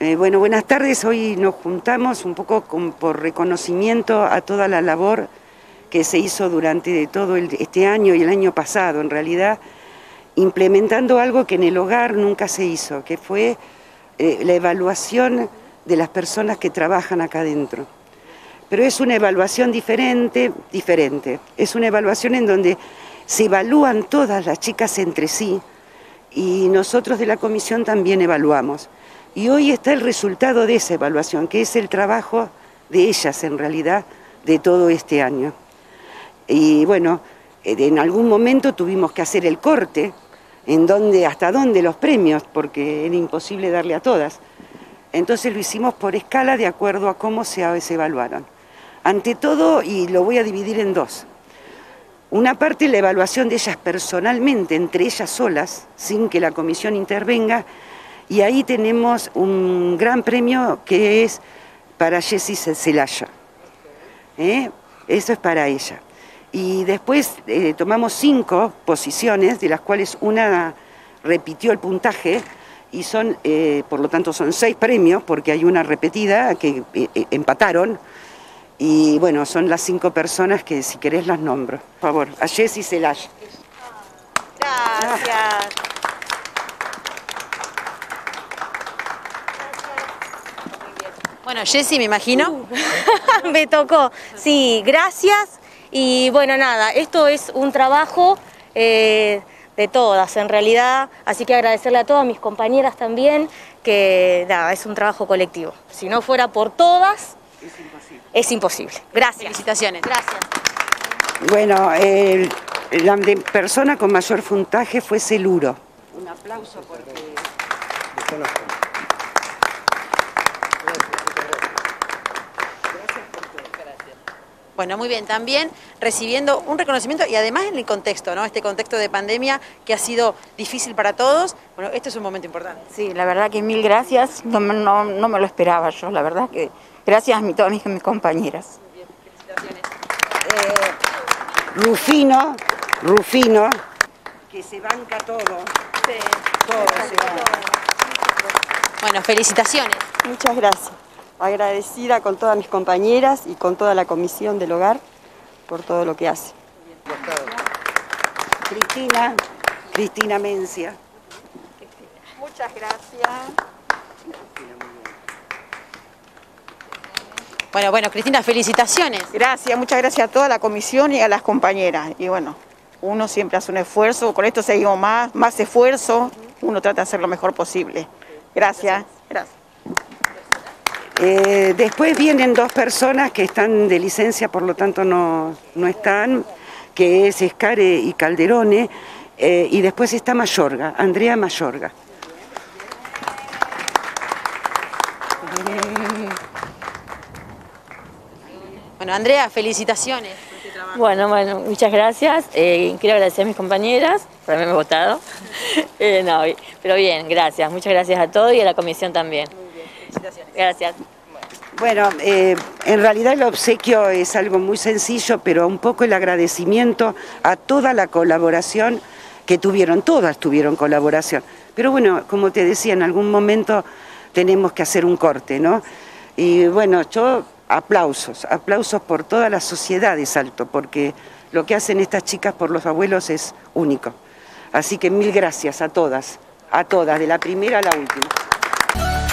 Bueno, buenas tardes. Hoy nos juntamos un poco por reconocimiento a toda la labor que se hizo durante todo este año y el año pasado, en realidad, implementando algo que en el hogar nunca se hizo, que fue la evaluación de las personas que trabajan acá adentro. Pero es una evaluación diferente. Es una evaluación en donde se evalúan todas las chicas entre sí y nosotros de la comisión también evaluamos. Y hoy está el resultado de esa evaluación, que es el trabajo de ellas en realidad de todo este año. Y bueno, en algún momento tuvimos que hacer el corte, hasta dónde los premios, porque era imposible darle a todas. Entonces lo hicimos por escala de acuerdo a cómo se evaluaron. Ante todo, y lo voy a dividir en dos. Una parte, la evaluación de ellas personalmente, entre ellas solas, sin que la comisión intervenga, y ahí tenemos un gran premio que es para Jessie Celaya. Eso es para ella. Y después tomamos 5 posiciones, de las cuales una repitió el puntaje, y son, por lo tanto son 6 premios, porque hay una repetida que empataron. Y bueno, son las 5 personas que si querés las nombro. Por favor, a Jessie Celaya. Gracias. Bueno, Jessie, me imagino. Me tocó. Sí, gracias. Y bueno, nada, esto es un trabajo de todas en realidad, así que agradecerle a todas mis compañeras también, que nada, es un trabajo colectivo. Si no fuera por todas, es imposible. Gracias. Felicitaciones. Gracias. Bueno, la persona con mayor puntaje fue Celuro. Un aplauso porque... Bueno, muy bien, también recibiendo un reconocimiento y además en el contexto, ¿no? Este contexto de pandemia que ha sido difícil para todos. Bueno, este es un momento importante. Sí, la verdad que mil gracias, no me lo esperaba yo, la verdad que gracias a todas mis compañeras. Muy bien, felicitaciones. Rufino, que se banca todo. Sí. Todo se banca. Bueno, felicitaciones. Muchas gracias. Agradecida con todas mis compañeras y con toda la comisión del hogar por todo lo que hace. Cristina Mencia. Muchas gracias. Bueno, Cristina, felicitaciones. Gracias, muchas gracias a toda la comisión y a las compañeras. Y bueno, uno siempre hace un esfuerzo, con esto seguimos más esfuerzo, uno trata de hacer lo mejor posible. Gracias. Después vienen 2 personas que están de licencia, por lo tanto no están, que es Escare y Calderone, y después está Mayorga, Andrea Mayorga. Bueno, Andrea, felicitaciones. Bueno, muchas gracias. Quiero agradecer a mis compañeras por haberme votado. Pero bien, gracias. Muchas gracias a todos y a la comisión también. Muy bien, felicitaciones. Gracias. Bueno, en realidad el obsequio es algo muy sencillo, pero un poco el agradecimiento a toda la colaboración que tuvieron, todas tuvieron colaboración. Pero bueno, como te decía, en algún momento tenemos que hacer un corte, ¿no? Y bueno, aplausos por toda la sociedad de Salto, porque lo que hacen estas chicas por los abuelos es único. Así que mil gracias a todas, de la primera a la última.